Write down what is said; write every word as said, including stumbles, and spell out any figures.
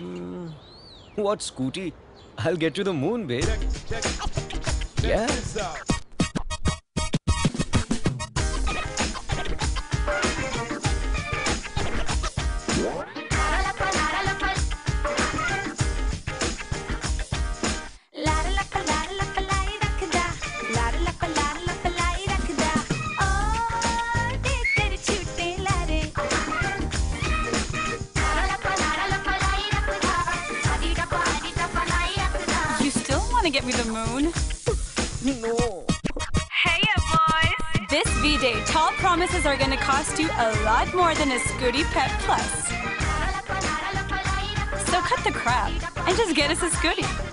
Hmm. What Scooty? I'll get to the moon, babe. Yeah. Want to get me the moon? No. Hey, boys! This V-Day, tall promises are going to cost you a lot more than a Scooty Pet Plus. So cut the crap and just get us a Scooty.